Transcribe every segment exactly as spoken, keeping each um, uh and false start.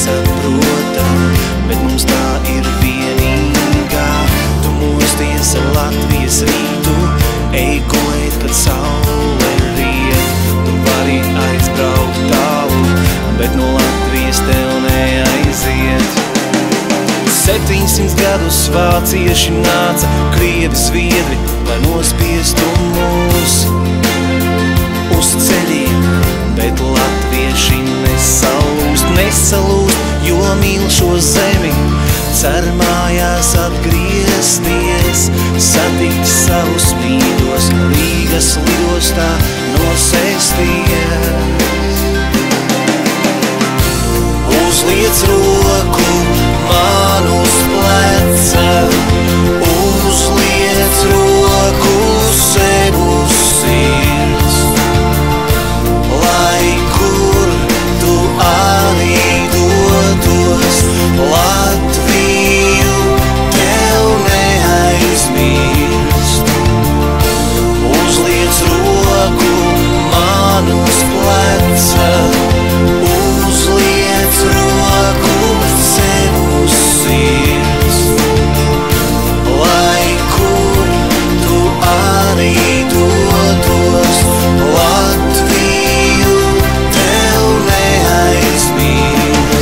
nesaprotam, bet mums tā ir vienīgā. Tu mosties ar Latvijas rītu, ej gulēt, kad saule riet. Tu vari aizbraukt tālu, bet no Latvijas tev neaiziet. Septiņsimts gadus vācieši nāca, krievi, zviedri, lai nospiestu mūs uz ceļiem, bet latvieši nesalūst, nesalūst, jo mīl šo zemi. Cer mājās atgriezties, satikt savus mīļos, Rīgas lidostā nosēsties. Uzliec roku man uz pleca, uzliec roku sev uz sirds, lai kur tu arī dotos, Latviju tev neaizmirst. Uzliec roku man uz pleca, uzliec roku sev uz sirds, lai kur tu arī dotos, Latviju tev neaizmirst.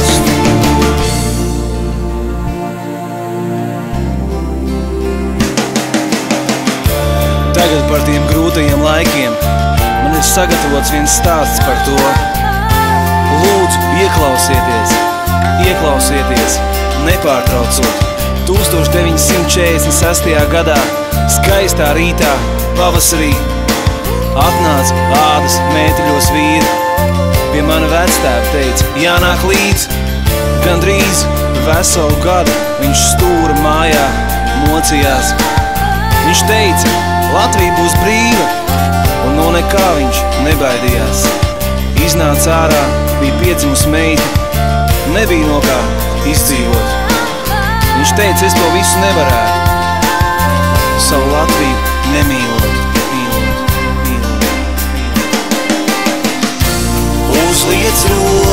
Tagad par tiem grūtajiem laikiem man ir sagatavots viens stāsts par to. Lūdzu, ieklausieties, ieklausieties, nepārtraucot. tūkstoš deviņi simti četrdesmit sestajā gadā, skaistā rītā, pavasarī, atnāca ādas mēteļos vīri. Pie mana vectēva teica, jānāk līdz. Gandrīz veselu gadu viņš stūra mājā mocījās. Viņš teica, Latvija būs brīva, un no nekā viņš nebaidījās. Iznāca ārā, bija piedzimusi meita, nebija no kā izdzīvot. Viņš teica, es to visu nevarētu, savu Latviju nemīlot, mīlot, mīlot, mīlot. Uzliec roku